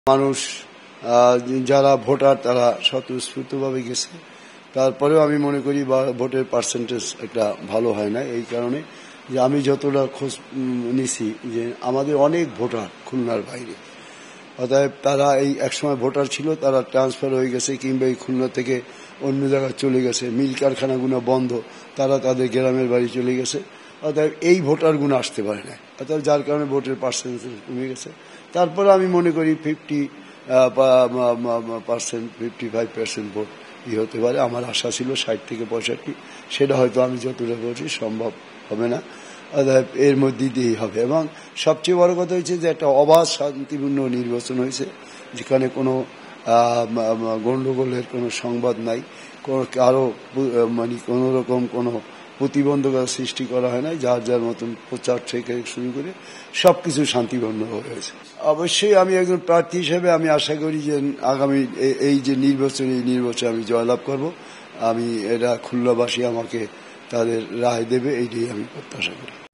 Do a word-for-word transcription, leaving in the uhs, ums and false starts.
মানুষ যারা ভোটার তারা স্বতঃস্ফূর্তভাবে গেছে, তারপরেও আমি মনে করি ভোটের পার্সেন্টেজ একটা ভালো হয় না। এই কারণে যে আমি যতটা খোঁজ নিছি যে আমাদের অনেক ভোটার খুলনার বাইরে, অতএব তারা এই একসময় ভোটার ছিল, তারা ট্রান্সফার হয়ে গেছে কিংবা এই খুলনা থেকে অন্য জায়গায় চলে গেছে, মিল কারখানাগুলো বন্ধ, তারা তাদের গ্রামের বাড়ি চলে গেছে। অতএব এই ভোটারগুলো আসতে পারে না, অতএব যার কারণে ভোটের পার্সেন্টেজ কমে গেছে। তারপরে আমি মনে করি fifty percent fifty five percent vote ই হতে পারে। আমার আশা ছিল ষাট থেকে পঁয়ষট্টি, সেটা হয়তো আমি যতটা বলছি সম্ভব হবে না, অতএব এর মধ্যে দিয়েই হবে। এবং সবচেয়ে বড় কথা হয়েছে যে একটা অবাধ শান্তিপূর্ণ নির্বাচন হয়েছে, যেখানে কোনো গণ্ডগোলের কোনো সংবাদ নাই, কারো মানে কোনো রকম কোনো প্রতিবন্ধকতা সৃষ্টি করা হয় না। যার যার মতন প্রচার থেকে শুরু করে সবকিছু শান্তিপূর্ণ হয়েছে। অবশ্যই আমি একজন প্রার্থী হিসেবে আমি আশা করি যে আগামী এই যে নির্বাচন, এই নির্বাচনে আমি জয়লাভ করব। আমি এটা খুলনাবাসী আমাকে তাদের রায় দেবে, এইটাই আমি প্রত্যাশা করি।